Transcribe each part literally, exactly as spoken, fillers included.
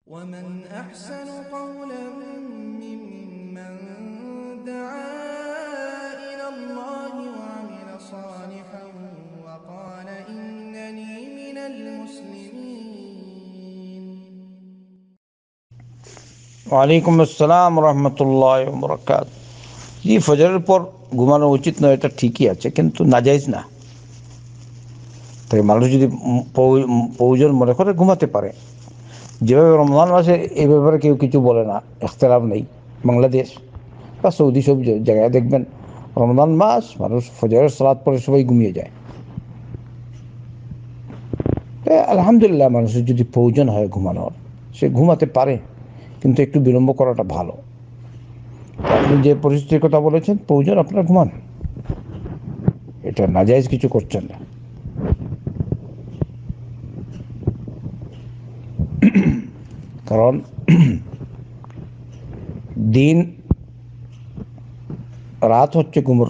ومن أحسن قولا ممن دعا إلى الله وعمل صالحا وقال إنني من المسلمين. ওয়ালাইকুম আসসালাম রহমতুল্লাহ বরকাত। জি, ফজরের পর ঘুমানো উচিত নয়, এটা ঠিকই আছে, কিন্তু নাজাইজ না। তাই মানুষ যদি প্রয়োজন মনে করে ঘুমাতে পারে। যেভাবে রমজান মাসে এই ব্যাপারে কেউ কিছু বলে না, ইখতিলাফ নেই। বাংলাদেশ বা সৌদি সব জায়গায় দেখবেন রমজান মাস মানুষ ফজরের সালাত পরে সবাই ঘুমিয়ে যায়। তাই আলহামদুলিল্লাহ, মানুষের যদি প্রয়োজন হয় ঘুমানোর, সে ঘুমাতে পারে, কিন্তু একটু বিলম্ব করাটা ভালো। আপনি যে পরিস্থিতির কথা বলেছেন, প্রয়োজন আপনার ঘুমান, এটা নাজায়েজ কিছু করছেন না। কারণ দিন রাত হচ্ছে ঘুমোর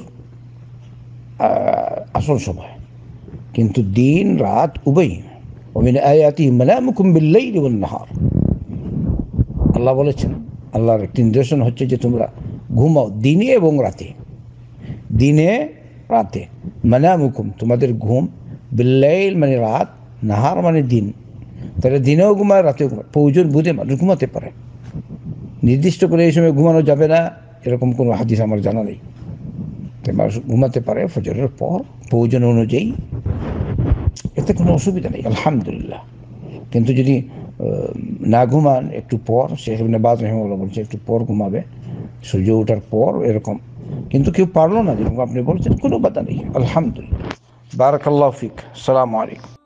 আসল সময়, কিন্তু দিন রাত উভয়। ওমিন আয়াতিহি মানামুকুম বিল্লাইলি ওয়ান নাহার, আল্লাহ বলেছেন, আল্লাহর একটি নিদর্শন হচ্ছে যে তোমরা ঘুমাও দিনে এবং রাতে। দিনে রাতে, মানামুকুম তোমাদের ঘুম, বিল্লাইল মানে রাত, নাহার মানে দিন। তাহলে দিনেও ঘুমায়, রাতেও ঘুমায়। প্রয়োজন বুঝে মানুষ ঘুমাতে পারে। নির্দিষ্ট করে এই সময় ঘুমানো যাবে না এরকম কোনো হাদিস আমার জানা নেই। তাই মানুষ ঘুমাতে পারে ফজরের পর প্রয়োজন অনুযায়ী, এতে কোনো অসুবিধা নেই, আলহামদুলিল্লাহ। কিন্তু যদি না ঘুমান, একটু পর, শেখ ইবনে বাজ রাহিমাহুল্লাহ বলছে একটু পর ঘুমাবে, সূর্য ওঠার পর এরকম। কিন্তু কেউ পারলো না, যেরকম আপনি বলছেন, কোনো বাধা নেই, আলহামদুলিল্লাহ। বারাকাল্লাহু ফিক। আসসালামু আলাইকুম।